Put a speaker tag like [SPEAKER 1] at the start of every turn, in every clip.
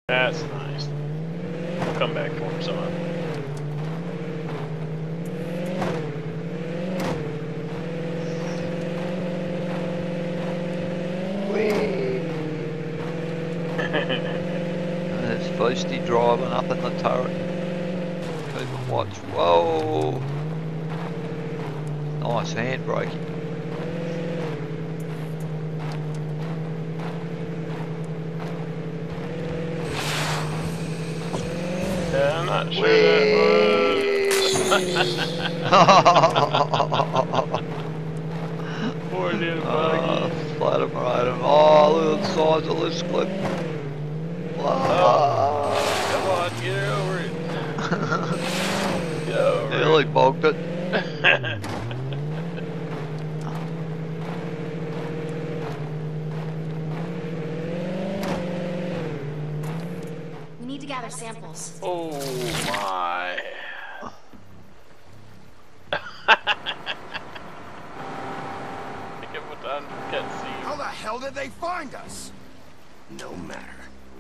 [SPEAKER 1] That's nice. We'll come back for him, son.
[SPEAKER 2] There's Feasty driving up in the turret. Keep a watch. Whoa! Nice handbraking.
[SPEAKER 1] Yeah, I'm not sure that was. Poor little buggy.
[SPEAKER 2] Flat him right him. Oh, look at the size of this clip.
[SPEAKER 1] Oh, come on, get over it. Get over
[SPEAKER 2] Nearly bogged it.
[SPEAKER 3] We need to gather samples.
[SPEAKER 1] Oh my.
[SPEAKER 4] How the hell did they find us? No matter.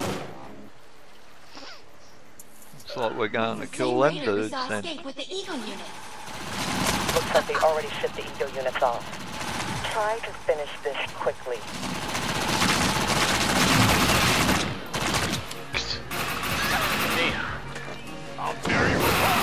[SPEAKER 2] Looks like we're going to kill them dudes then.
[SPEAKER 3] With the eco unit.
[SPEAKER 5] Looks like they already shipped the eco units off. Try to finish this quickly.
[SPEAKER 1] Damn.
[SPEAKER 4] I'll bury you alive.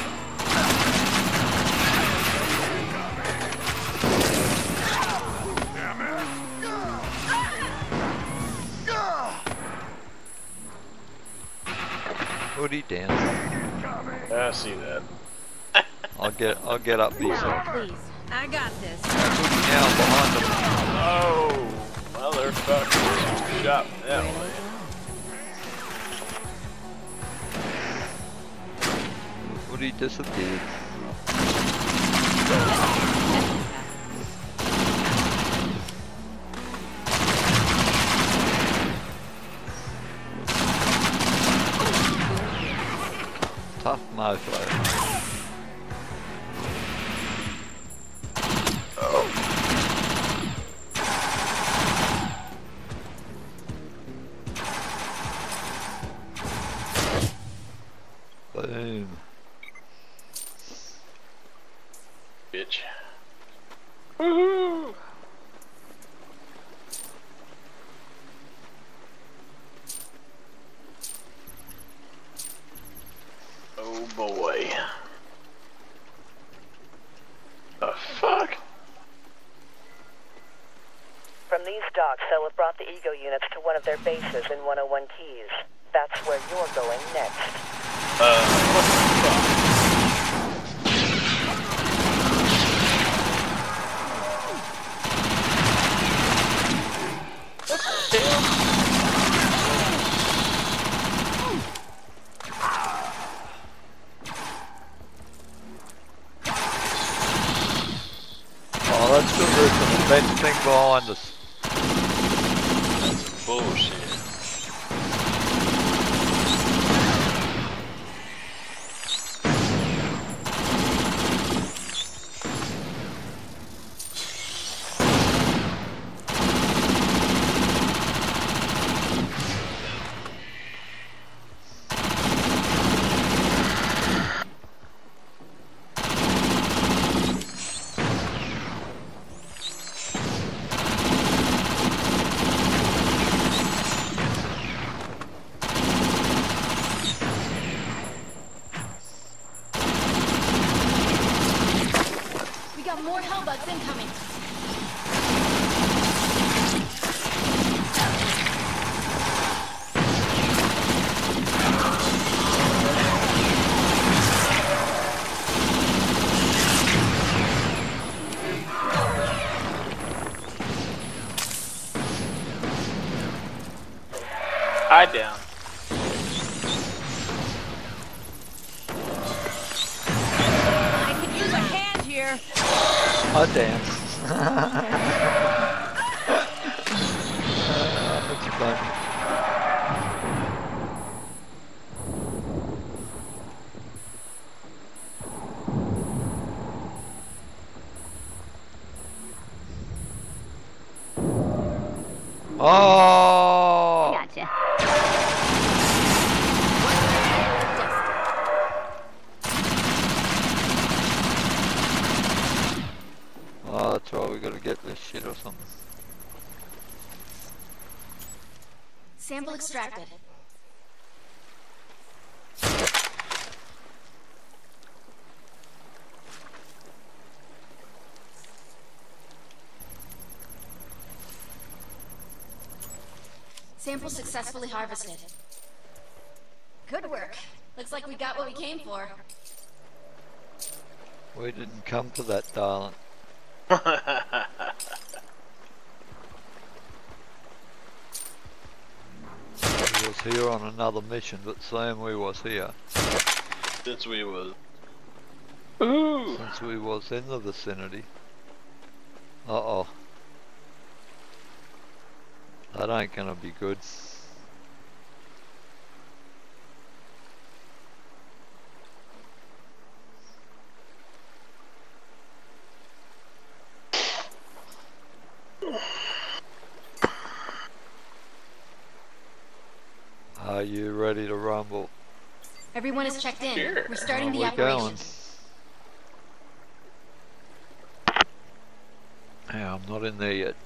[SPEAKER 2] Ooty down.
[SPEAKER 1] I see that.
[SPEAKER 2] I'll get up these.
[SPEAKER 6] Please, I got this.
[SPEAKER 2] Now behind them.
[SPEAKER 1] Oh, motherfucker. Shot that way.
[SPEAKER 2] Ooty disappeared. Tough mofo. Boom.
[SPEAKER 1] Bitch. Woohoo! Oh boy. The fuck?
[SPEAKER 5] From these docks, they'll have brought the ego units to one of their bases in 101 Keys. That's where you're going next.
[SPEAKER 1] What the fuck? What the hell?
[SPEAKER 2] Oh, that's good. There's an immense thing behind us.
[SPEAKER 1] That's some bullshit.
[SPEAKER 3] More hellbugs incoming.
[SPEAKER 1] Hide down.
[SPEAKER 6] I could use a hand here.
[SPEAKER 2] Oh damn. That's funny. Oh!
[SPEAKER 6] Gotcha.
[SPEAKER 2] this shit or something.
[SPEAKER 3] Sample extracted. Sample successfully harvested. Good work. Looks like we got what we came for.
[SPEAKER 2] We didn't come for that, darling. We was here on another mission, but Sam, we was here.
[SPEAKER 1] Since we was. Ooh!
[SPEAKER 2] Since we was in the vicinity. Uh-oh. That ain't gonna be good. Are you ready to rumble?
[SPEAKER 3] Everyone is checked in.
[SPEAKER 1] Sure.
[SPEAKER 3] We're starting the
[SPEAKER 2] We're
[SPEAKER 3] operation.
[SPEAKER 2] going. Yeah, I'm not in there yet.